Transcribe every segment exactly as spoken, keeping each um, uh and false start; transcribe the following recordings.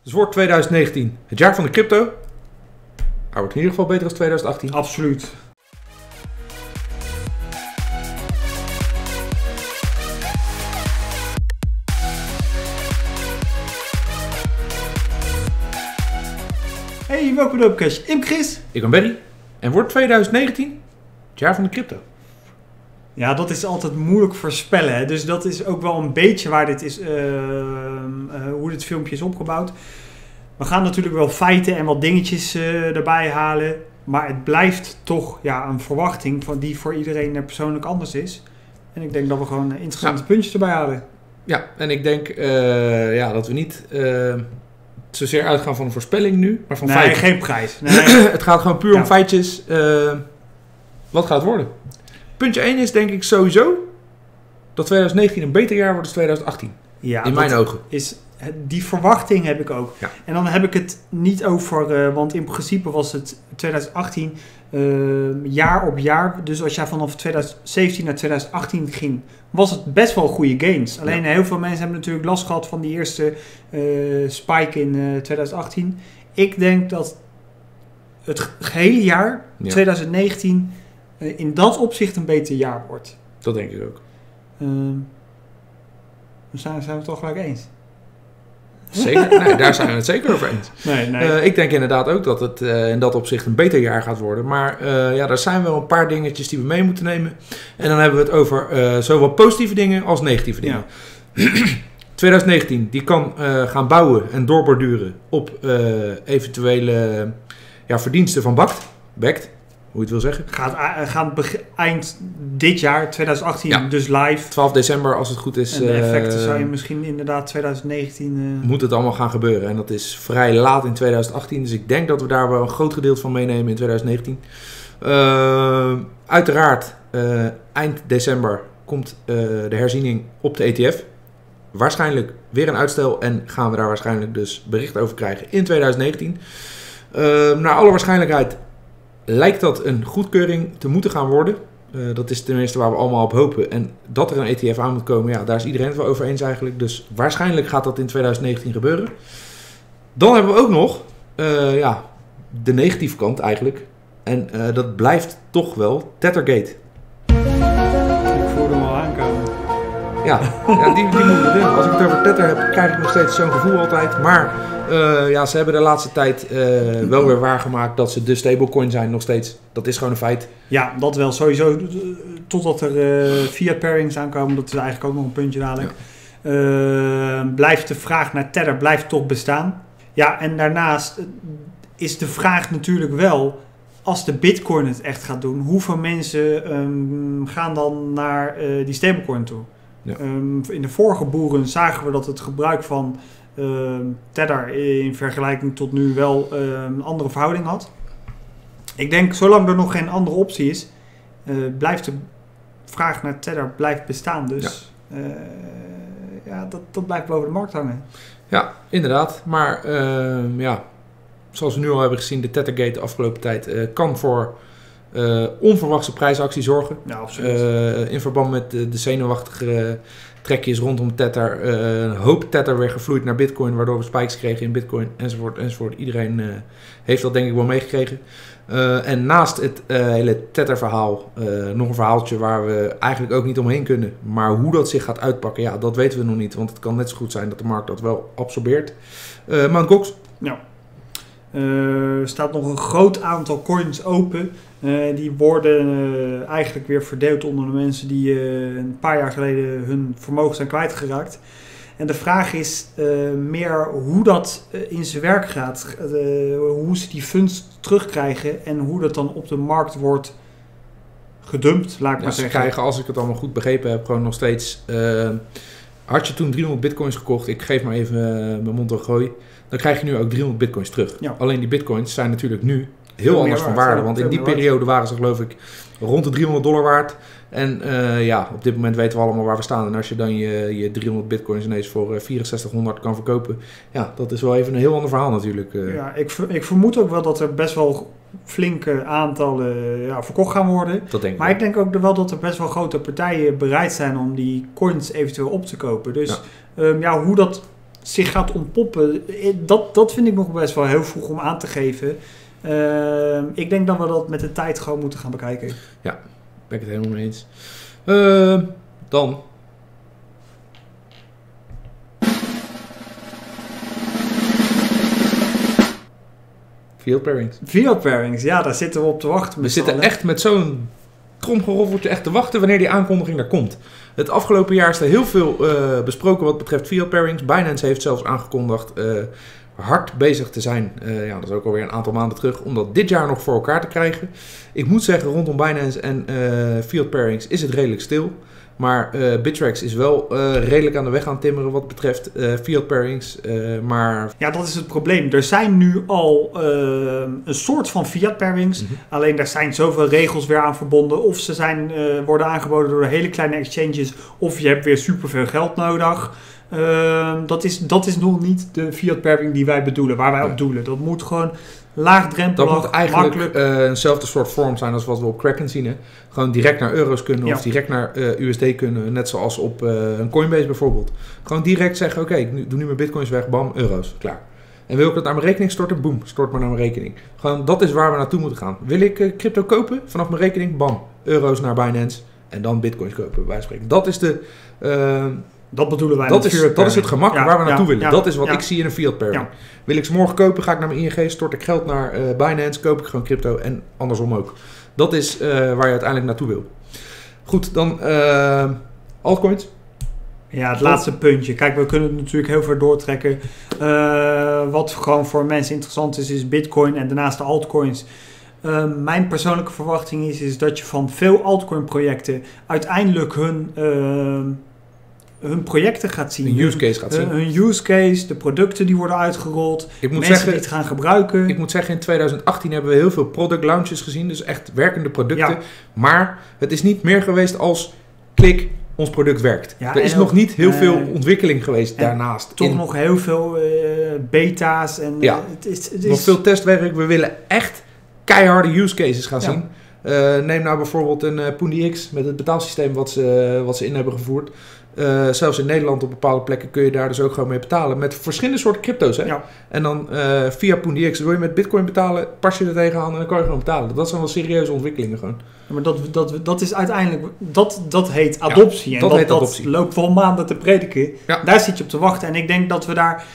Dus wordt twintig negentien het jaar van de crypto. Hij wordt in ieder geval beter dan twintig achttien. Absoluut. Hey, welkom bij Upcash. Ik ben Chris. Ik ben Barry. En wordt twintig negentien het jaar van de crypto? Ja, dat is altijd moeilijk voorspellen. Hè? Dus dat is ook wel een beetje waar dit is, uh, uh, hoe dit filmpje is opgebouwd. We gaan natuurlijk wel feiten en wat dingetjes uh, erbij halen. Maar het blijft toch ja, een verwachting van die voor iedereen persoonlijk anders is. En ik denk dat we gewoon interessante ja. puntjes erbij halen. Ja, en ik denk uh, ja, dat we niet uh, zozeer uitgaan van een voorspelling nu, maar van nee, feiten. Geen prijs. Nee. Het gaat gewoon puur ja. om feitjes. Uh, wat gaat het worden? Puntje één is denk ik sowieso dat twintig negentien een beter jaar wordt dan twintig achttien. Ja, in mijn ogen. Is, die verwachting heb ik ook. Ja. En dan heb ik het niet over, uh, want in principe was het twintig achttien uh, jaar op jaar. Dus als jij vanaf twintig zeventien naar twintig achttien ging, was het best wel goede gains. Alleen ja. heel veel mensen hebben natuurlijk last gehad van die eerste uh, spike in uh, twintig achttien. Ik denk dat het gehele jaar, ja. twintig negentien, uh, in dat opzicht een beter jaar wordt. Dat denk ik ook. Uh, dan zijn, zijn we het toch gelijk eens. Zeker, nee, daar zijn we het zeker over eens. Nee, nee. Uh, ik denk inderdaad ook dat het uh, in dat opzicht een beter jaar gaat worden. Maar uh, ja, er zijn wel een paar dingetjes die we mee moeten nemen. En dan hebben we het over uh, zowel positieve dingen als negatieve dingen. Ja. twintig negentien, die kan uh, gaan bouwen en doorborduren op uh, eventuele ja, verdiensten van Bakt. Bakt. Hoe je het wil zeggen. Gaat, gaat beg- eind dit jaar, twintig achttien, ja. dus live. twaalf december als het goed is. En de effecten uh, zou je misschien inderdaad twintig negentien... Uh... Moet het allemaal gaan gebeuren. En dat is vrij laat in twintig achttien. Dus ik denk dat we daar wel een groot gedeelte van meenemen in twintig negentien. Uh, uiteraard, uh, eind december komt uh, de herziening op de E T F. Waarschijnlijk weer een uitstel. En gaan we daar waarschijnlijk dus bericht over krijgen in twintig negentien. Uh, naar alle waarschijnlijkheid lijkt dat een goedkeuring te moeten gaan worden. Uh, dat is tenminste waar we allemaal op hopen. En dat er een E T F aan moet komen, ja, daar is iedereen het wel over eens eigenlijk. Dus waarschijnlijk gaat dat in twintig negentien gebeuren. Dan hebben we ook nog uh, ja, de negatieve kant eigenlijk. En uh, dat blijft toch wel Tethergate. Ik voelde hem al aankomen. Ja, ja die, die moeten we doen. Als ik het over Tether heb, krijg ik nog steeds zo'n gevoel altijd. Maar uh, ja, ze hebben de laatste tijd uh, wel weer waargemaakt dat ze de stablecoin zijn nog steeds. Dat is gewoon een feit. Ja, dat wel sowieso. Totdat er uh, fiat pairings aankomen, dat is eigenlijk ook nog een puntje dadelijk. Ja. Uh, blijft de vraag naar Tether blijft toch bestaan. Ja, en daarnaast is de vraag natuurlijk wel, als de Bitcoin het echt gaat doen, hoeveel mensen um, gaan dan naar uh, die stablecoin toe? Ja. Um, in de vorige boeren zagen we dat het gebruik van uh, Tether in vergelijking tot nu wel uh, een andere verhouding had. Ik denk, zolang er nog geen andere optie is, uh, blijft de vraag naar Tether blijft bestaan. Dus ja, uh, ja dat, dat blijft boven de markt hangen. Ja, inderdaad. Maar uh, ja, zoals we nu al hebben gezien, de Tethergate de afgelopen tijd uh, kan voor Uh, onverwachte prijsactie zorgen. Ja, absoluut. Uh, in verband met de, de zenuwachtige uh, trekjes rondom Tether. Uh, een hoop Tether weer gevloeid naar Bitcoin, waardoor we spikes kregen in Bitcoin, enzovoort, enzovoort. Iedereen uh, heeft dat denk ik wel meegekregen. Uh, en naast het uh, hele Tether-verhaal, uh, nog een verhaaltje waar we eigenlijk ook niet omheen kunnen. Maar hoe dat zich gaat uitpakken, ja, dat weten we nog niet. Want het kan net zo goed zijn dat de markt dat wel absorbeert. Uh, Mt. Gox. Ja. Uh, er staat nog een groot aantal coins open. Uh, die worden uh, eigenlijk weer verdeeld onder de mensen die uh, een paar jaar geleden hun vermogen zijn kwijtgeraakt. En de vraag is uh, meer hoe dat uh, in zijn werk gaat. Uh, hoe ze die funds terugkrijgen en hoe dat dan op de markt wordt gedumpt, laat ik ja, maar ze zeggen. krijgen, als ik het allemaal goed begrepen heb, gewoon nog steeds... Uh, had je toen driehonderd bitcoins gekocht, ik geef maar even uh, mijn mond een gooi, dan krijg je nu ook driehonderd bitcoins terug. Ja. Alleen die bitcoins zijn natuurlijk nu heel veel anders van waarde. Want in die periode waren ze geloof ik rond de driehonderd dollar waard. En uh, ja, op dit moment weten we allemaal waar we staan. En als je dan je, je driehonderd bitcoins ineens voor uh, vierenzestighonderd kan verkopen. Ja, dat is wel even een heel ander verhaal natuurlijk. Uh. Ja, ik, ik vermoed ook wel dat er best wel flinke aantallen ja, verkocht gaan worden. Dat denk ik maar wel. ik denk ook wel dat er best wel grote partijen bereid zijn om die coins eventueel op te kopen. Dus ja, um, ja hoe dat zich gaat ontpoppen, dat, dat vind ik nog best wel heel vroeg om aan te geven. Uh, ik denk dat we dat met de tijd gewoon moeten gaan bekijken. Ja, ben ik het helemaal mee eens. Uh, dan... Field pairings. Field pairings, ja, daar zitten we op te wachten. We zitten allen. echt met zo'n tromgeroffeltje echt te wachten wanneer die aankondiging er komt. Het afgelopen jaar is er heel veel uh, besproken wat betreft field pairings. Binance heeft zelfs aangekondigd uh, hard bezig te zijn. Uh, ja, dat is ook alweer een aantal maanden terug. Om dat dit jaar nog voor elkaar te krijgen. Ik moet zeggen, rondom Binance en uh, field pairings is het redelijk stil. Maar uh, Bittrex is wel uh, redelijk aan de weg aan het timmeren wat betreft uh, field pairings. Uh, maar... Ja, dat is het probleem. Er zijn nu al uh, een soort van fiat pairings. Mm-hmm. Alleen daar zijn zoveel regels weer aan verbonden. Of ze zijn, uh, worden aangeboden door hele kleine exchanges. Of je hebt weer superveel geld nodig. Uh, dat, is, dat is nog niet de fiat pairing die wij bedoelen, waar wij ja. op doelen. Dat moet gewoon laagdrempelig, dat moet eigenlijk uh, eenzelfde soort vorm zijn als wat we op Kraken zien. Hè? Gewoon direct naar euro's kunnen ja. of direct naar uh, U S D kunnen. Net zoals op uh, een Coinbase bijvoorbeeld. Gewoon direct zeggen, oké, okay, ik doe nu mijn bitcoins weg, bam, euro's, klaar. En wil ik dat naar mijn rekening storten? Boom, stort maar naar mijn rekening. Gewoon, dat is waar we naartoe moeten gaan. Wil ik uh, crypto kopen vanaf mijn rekening? Bam, euro's naar Binance en dan bitcoins kopen, bij wijze van spreken. Dat is de... Uh, Dat bedoelen wij dat met is, fiat dat is het gemak ja, waar we naartoe ja, willen. Ja, dat is wat ja. ik zie in een fiat pairing. Ja. Wil ik ze morgen kopen, ga ik naar mijn I N G, stort ik geld naar uh, Binance, koop ik gewoon crypto en andersom ook. Dat is uh, waar je uiteindelijk naartoe wil. Goed, dan uh, altcoins. Ja, het laatste puntje. Kijk, we kunnen het natuurlijk heel ver doortrekken. Uh, wat gewoon voor mensen interessant is, is Bitcoin en daarnaast de altcoins. Uh, mijn persoonlijke verwachting is, is dat je van veel altcoin projecten uiteindelijk hun... Uh, hun projecten gaat zien. Een use case gaat zien. Hun, hun use case, de producten die worden uitgerold. Ik moet mensen zeggen, die het gaan gebruiken. Ik moet zeggen, in twintig achttien hebben we heel veel product launches gezien. Dus echt werkende producten. Ja. Maar het is niet meer geweest als klik, ons product werkt. Ja, er is nog niet heel uh, veel ontwikkeling geweest daarnaast. Toch in, nog heel veel uh, beta's. En, ja, uh, het is, het is... nog veel testwerk. We willen echt keiharde use cases gaan ja. zien. Uh, neem nou bijvoorbeeld een uh, PoonDX met het betaalsysteem wat ze, uh, wat ze in hebben gevoerd. Uh, zelfs in Nederland op bepaalde plekken kun je daar dus ook gewoon mee betalen. Met verschillende soorten crypto's. Hè? Ja. En dan uh, via PoonDX wil je met bitcoin betalen, pas je er tegenaan en dan kan je gewoon betalen. Dat zijn wel serieuze ontwikkelingen gewoon. Ja, maar dat, dat, dat is uiteindelijk, dat, dat heet adoptie. Ja, en dat, dat, heet dat adoptie. loopt wel maanden te prediken. Ja. Daar zit je op te wachten. En ik denk dat we daar...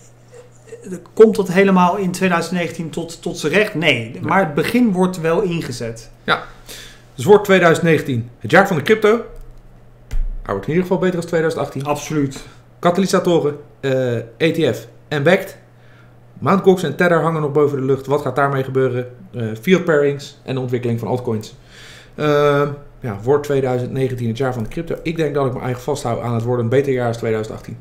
Komt dat helemaal in twintig negentien tot, tot z'n recht? Nee. Ja. Maar het begin wordt wel ingezet. Ja. Dus wordt twintig negentien het jaar van de crypto. Hij wordt in ieder geval beter dan twintig achttien. Absoluut. Katalysatoren, uh, E T F en Backed. Mt. Gox en Tether hangen nog boven de lucht. Wat gaat daarmee gebeuren? Uh, field pairings en de ontwikkeling van altcoins. Uh, ja, wordt twintig negentien het jaar van de crypto. Ik denk dat ik me eigen vasthoud aan het worden een beter jaar als twintig achttien.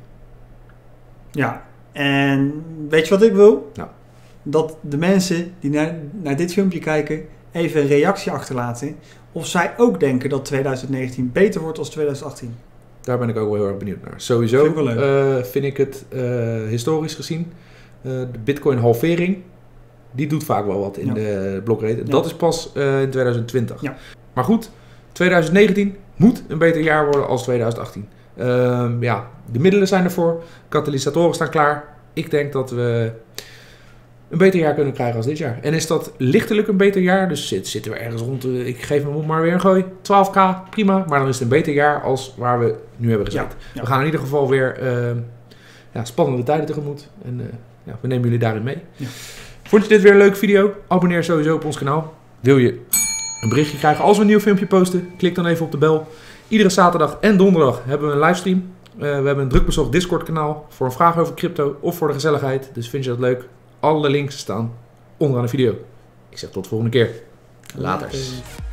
Ja, en weet je wat ik wil? Nou. Dat de mensen die naar, naar dit filmpje kijken even een reactie achterlaten. Of zij ook denken dat twintig negentien beter wordt als twintig achttien. Daar ben ik ook wel heel erg benieuwd naar. Sowieso vind ik, uh, vind ik het uh, historisch gezien. Uh, de bitcoin halvering. Die doet vaak wel wat in ja. de blokrate. Ja. Dat is pas uh, in twintig twintig. Ja. Maar goed, twintig negentien moet een beter jaar worden als twintig achttien. Uh, ja, de middelen zijn ervoor. Katalysatoren staan klaar. Ik denk dat we een beter jaar kunnen krijgen als dit jaar. En is dat lichtelijk een beter jaar? Dus zit, zitten we ergens rond, uh, ik geef me maar weer een gooi. twaalf k, prima. Maar dan is het een beter jaar als waar we nu hebben gezeten. Ja, ja. We gaan in ieder geval weer uh, ja, spannende tijden tegemoet. En uh, ja, we nemen jullie daarin mee. Ja. Vond je dit weer een leuke video? Abonneer sowieso op ons kanaal. Wil je een berichtje krijgen als we een nieuw filmpje posten? Klik dan even op de bel. Iedere zaterdag en donderdag hebben we een livestream. Uh, we hebben een druk bezocht Discord kanaal voor een vraag over crypto of voor de gezelligheid. Dus vind je dat leuk? Alle links staan onderaan de video. Ik zeg tot de volgende keer. Laters.